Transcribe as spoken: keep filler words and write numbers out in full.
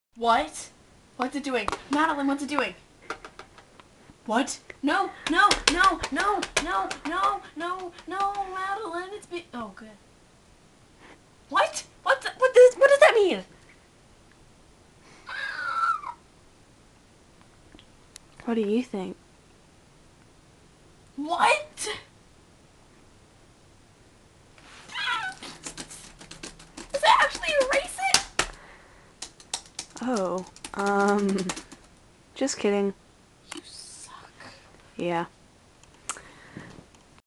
What? What's it doing? Madeline, what's it doing? What? No, no, no, no, no, no, no, no, Madeline, it's be- Oh, good. What? What? The, what does? What does that mean? What do you think? What? Does that actually erase it? Oh, um, just kidding. You suck. Yeah.